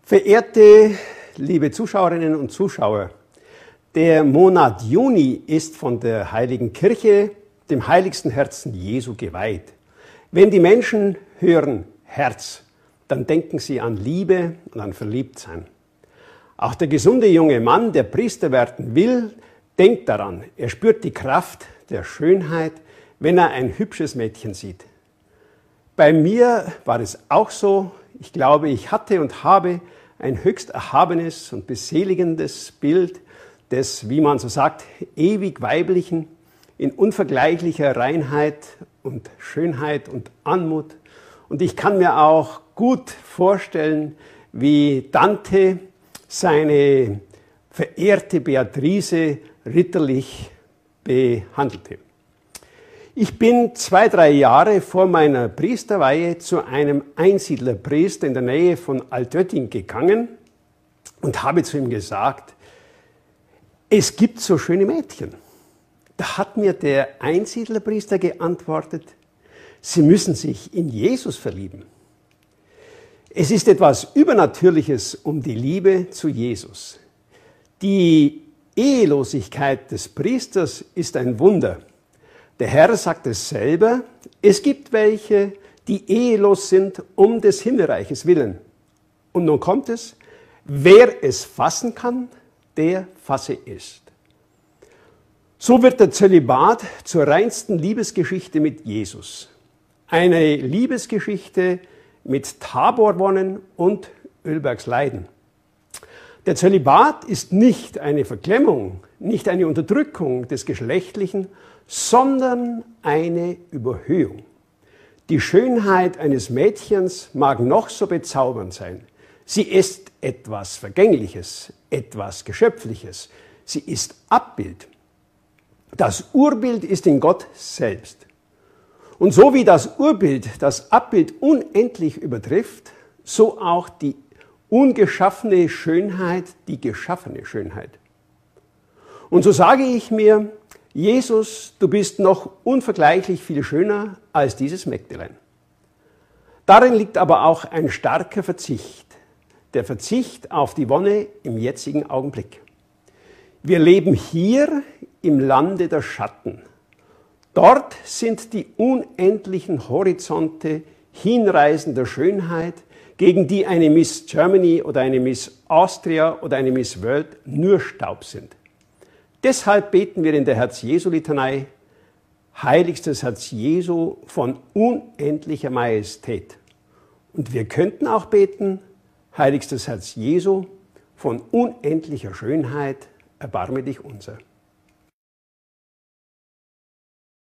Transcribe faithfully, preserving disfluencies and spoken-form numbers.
Verehrte liebe Zuschauerinnen und Zuschauer, der Monat Juni ist von der Heiligen Kirche, dem heiligsten Herzen Jesu, geweiht. Wenn die Menschen hören Herz, dann denken sie an Liebe und an Verliebtsein. Auch der gesunde junge Mann, der Priester werden will, denkt daran. Er spürt die Kraft der Schönheit, wenn er ein hübsches Mädchen sieht. Bei mir war es auch so. Ich glaube, ich hatte und habe ein höchst erhabenes und beseligendes Bild des, wie man so sagt, ewig Weiblichen in unvergleichlicher Reinheit und Schönheit und Anmut. Und ich kann mir auch gut vorstellen, wie Dante seine verehrte Beatrice ritterlich behandelte. Ich bin zwei, drei Jahre vor meiner Priesterweihe zu einem Einsiedlerpriester in der Nähe von Altötting gegangen und habe zu ihm gesagt, es gibt so schöne Mädchen. Da hat mir der Einsiedlerpriester geantwortet, Sie müssen sich in Jesus verlieben. Es ist etwas Übernatürliches um die Liebe zu Jesus. Die Ehelosigkeit des Priesters ist ein Wunder. Der Herr sagt es selber, es gibt welche, die ehelos sind um des Himmelreiches willen. Und nun kommt es, wer es fassen kann, der fasse es. So wird der Zölibat zur reinsten Liebesgeschichte mit Jesus. Eine Liebesgeschichte mit Taborwonnen und Ölbergs Leiden. Der Zölibat ist nicht eine Verklemmung, nicht eine Unterdrückung des Geschlechtlichen, sondern eine Überhöhung. Die Schönheit eines Mädchens mag noch so bezaubernd sein. Sie ist etwas Vergängliches, etwas Geschöpfliches. Sie ist Abbild. Das Urbild ist in Gott selbst. Und so wie das Urbild das Abbild unendlich übertrifft, so auch die ungeschaffene Schönheit die geschaffene Schönheit. Und so sage ich mir, Jesus, du bist noch unvergleichlich viel schöner als dieses Mägdelein. Darin liegt aber auch ein starker Verzicht, der Verzicht auf die Wonne im jetzigen Augenblick. Wir leben hier im Lande der Schatten. Dort sind die unendlichen Horizonte hinreißender Schönheit, gegen die eine Miss Germany oder eine Miss Austria oder eine Miss World nur Staub sind. Deshalb beten wir in der Herz-Jesu-Litanei, heiligstes Herz Jesu von unendlicher Majestät. Und wir könnten auch beten, heiligstes Herz Jesu von unendlicher Schönheit, erbarme dich unser.